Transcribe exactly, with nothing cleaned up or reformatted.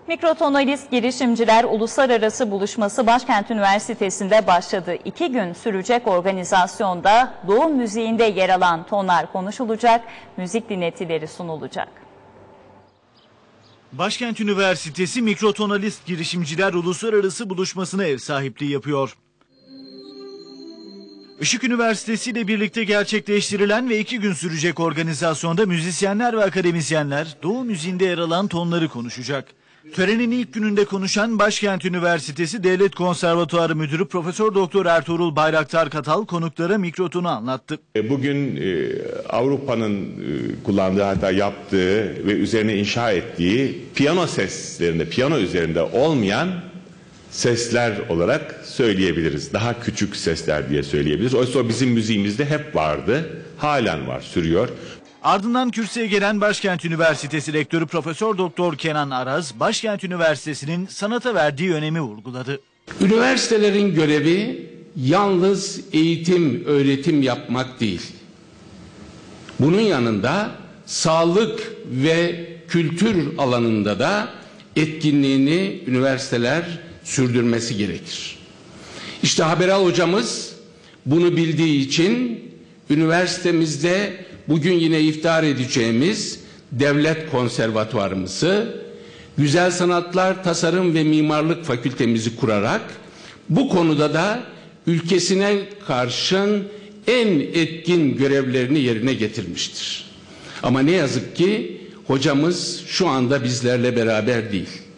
Mikrotonalist Girişimciler Uluslararası Buluşması Başkent Üniversitesi'nde başladı. İki gün sürecek organizasyonda Doğu müziğinde yer alan tonlar konuşulacak, müzik dinletileri sunulacak. Başkent Üniversitesi Mikrotonalist Girişimciler Uluslararası Buluşması'na ev sahipliği yapıyor. Işık Üniversitesi ile birlikte gerçekleştirilen ve iki gün sürecek organizasyonda müzisyenler ve akademisyenler Doğu müziğinde yer alan tonları konuşacak. Törenin ilk gününde konuşan Başkent Üniversitesi Devlet Konservatuarı Müdürü Profesör Doktor Ertuğrul Bayraktar Katal konuklara mikrotonu anlattı. Bugün e, Avrupa'nın e, kullandığı, hatta yaptığı ve üzerine inşa ettiği piyano seslerinde, piyano üzerinde olmayan sesler olarak söyleyebiliriz. Daha küçük sesler diye söyleyebiliriz. Oysa o bizim müziğimizde hep vardı, halen var, sürüyor. Ardından kürsüye gelen Başkent Üniversitesi Rektörü Profesör Doktor Kenan Araz, Başkent Üniversitesi'nin sanata verdiği önemi vurguladı. Üniversitelerin görevi yalnız eğitim, öğretim yapmak değil. Bunun yanında sağlık ve kültür alanında da etkinliğini üniversiteler sürdürmesi gerekir. İşte Haberal hocamız bunu bildiği için üniversitemizde bugün yine iftihar edeceğimiz Devlet Konservatuarımızı, Güzel Sanatlar, Tasarım ve Mimarlık Fakültemizi kurarak bu konuda da ülkesine karşın en etkin görevlerini yerine getirmiştir. Ama ne yazık ki hocamız şu anda bizlerle beraber değil.